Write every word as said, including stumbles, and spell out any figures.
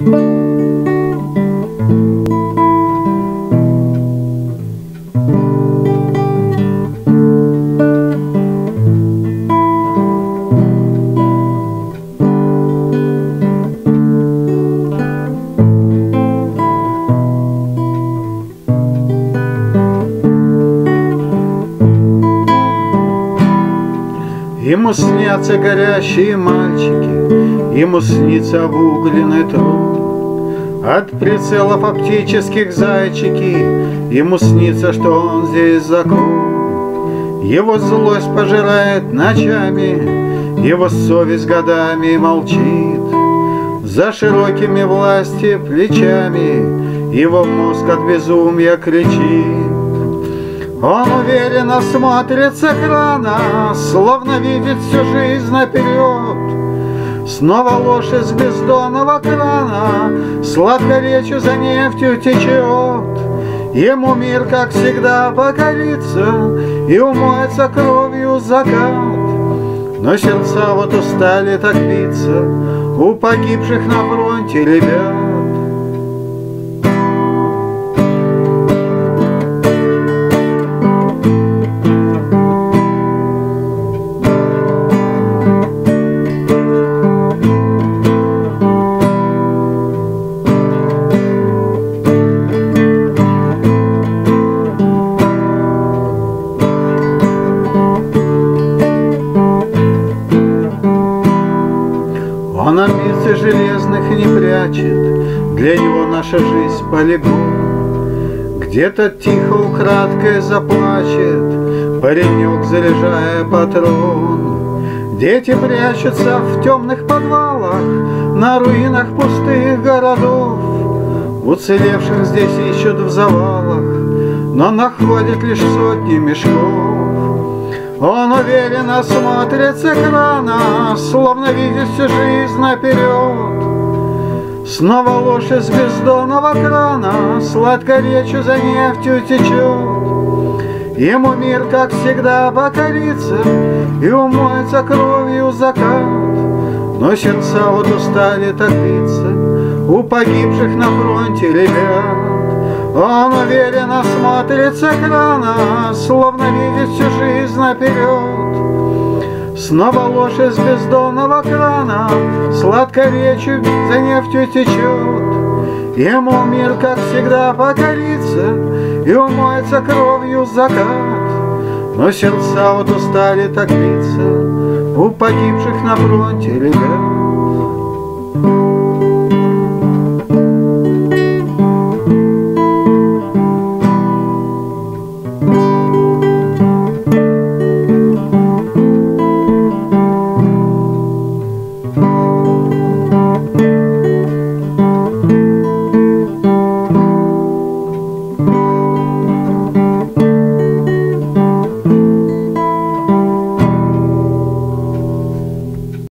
Ему снятся горящие мальчики, ему снится обугленный труд. От прицелов оптических зайчики, ему снится, что он здесь закон. Его злость пожирает ночами, его совесть годами молчит. За широкими власти плечами его мозг от безумия кричит. Он уверенно смотрит с экрана, словно видит всю жизнь наперед. Снова ложь из бездонного крана, сладко речью за нефтью течет. Ему мир, как всегда, покорится и умоется кровью закат. Но сердца вот устали так биться у погибших на фронте ребят. Он амбиций железных не прячет, для него наша жизнь полигон. Где-то тихо украдкой заплачет паренек, заряжая патрон. Дети прячутся в темных подвалах на руинах пустых городов. Уцелевших здесь ищут в завалах, но находят лишь сотни мешков. Он уверенно смотрит с экрана, словно видит всю жизнь наперед. Снова ложь из бездонного крана, сладко речью за нефтью течет. Ему мир, как всегда, покорится и умоется кровью закат. Но сердца вот устали так биться у погибших на фронте ребят. Он уверенно смотрит с экрана, словно видит всю жизнь наперед. Снова ложь из бездонного крана, сладко речью за нефтью течет. Ему мир, как всегда, покорится и умоется кровью закат. Но сердца вот устали так биться у погибших на фронте ребят.